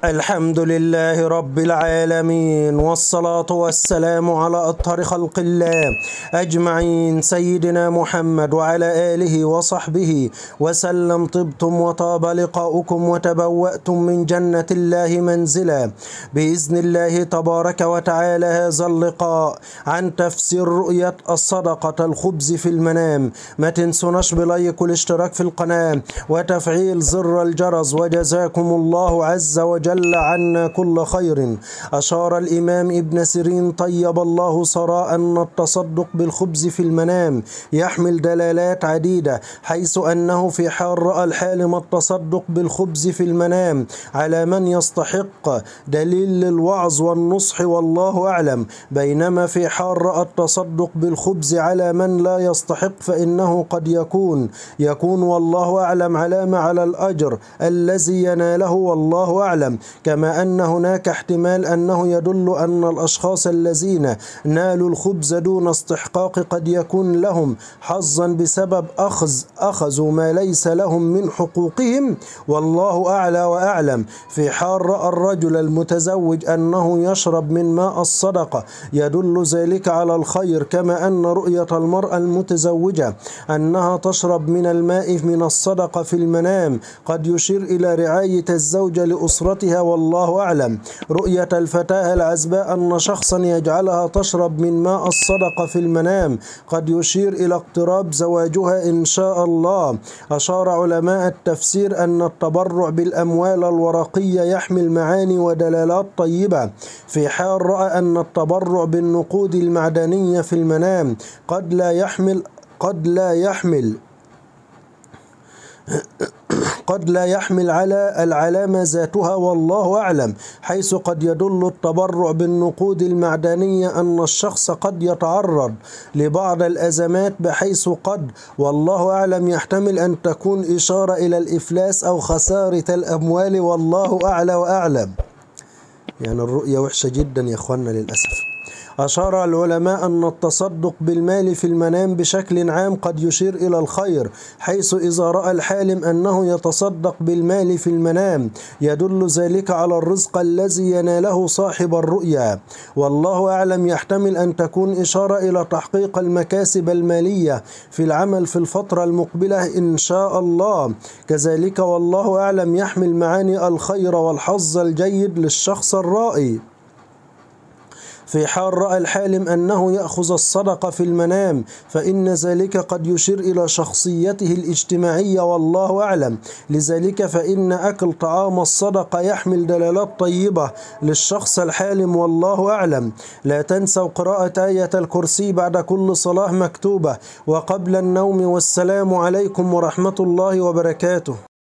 الحمد لله رب العالمين، والصلاة والسلام على أطهر خلق الله أجمعين، سيدنا محمد وعلى آله وصحبه وسلم. طبتم وطاب لقاؤكم وتبوأتم من جنة الله منزلا بإذن الله تبارك وتعالى. هذا اللقاء عن تفسير رؤية الصدقة الخبز في المنام. ما تنسوناش بلايك والاشتراك في القناة وتفعيل زر الجرس، وجزاكم الله عز وجل عنا كل خير. أشار الإمام ابن سيرين طيب الله ثراء أن التصدق بالخبز في المنام يحمل دلالات عديدة، حيث أنه في حال رأى الحالم التصدق بالخبز في المنام على من يستحق دليل للوعظ والنصح والله أعلم، بينما في حال رأى التصدق بالخبز على من لا يستحق فإنه قد يكون والله أعلم علامة على الأجر الذي يناله والله أعلم. كما أن هناك احتمال أنه يدل أن الأشخاص الذين نالوا الخبز دون استحقاق قد يكون لهم حظا بسبب أخذوا ما ليس لهم من حقوقهم، والله أعلى وأعلم. في حال رأى الرجل المتزوج أنه يشرب من ماء الصدقة يدل ذلك على الخير، كما أن رؤية المرأة المتزوجة أنها تشرب من الماء من الصدقة في المنام قد يشير إلى رعاية الزوجة لأسرتها والله أعلم. رؤية الفتاة العزباء أن شخصا يجعلها تشرب من ماء الصدقة في المنام قد يشير إلى اقتراب زواجها إن شاء الله. أشار علماء التفسير أن التبرع بالأموال الورقية يحمل معاني ودلالات طيبة. في حال رأى أن التبرع بالنقود المعدنية في المنام قد لا يحمل على العلامة ذاتها والله أعلم، حيث قد يدل التبرع بالنقود المعدنية أن الشخص قد يتعرض لبعض الأزمات، بحيث قد والله أعلم يحتمل أن تكون إشارة إلى الإفلاس أو خسارة الأموال والله أعلى وأعلم. يعني الرؤية وحشة جدا يا أخوانا للأسف. أشار العلماء أن التصدق بالمال في المنام بشكل عام قد يشير إلى الخير، حيث إذا رأى الحالم أنه يتصدق بالمال في المنام يدل ذلك على الرزق الذي يناله صاحب الرؤيا، والله أعلم. يحتمل أن تكون إشارة إلى تحقيق المكاسب المالية في العمل في الفترة المقبلة إن شاء الله. كذلك والله أعلم يحمل معاني الخير والحظ الجيد للشخص الرائي. في حال رأى الحالم أنه يأخذ الصدقة في المنام فإن ذلك قد يشير إلى شخصيته الاجتماعية والله أعلم، لذلك فإن أكل طعام الصدقة يحمل دلالات طيبة للشخص الحالم والله أعلم. لا تنسوا قراءة آية الكرسي بعد كل صلاة مكتوبة وقبل النوم، والسلام عليكم ورحمة الله وبركاته.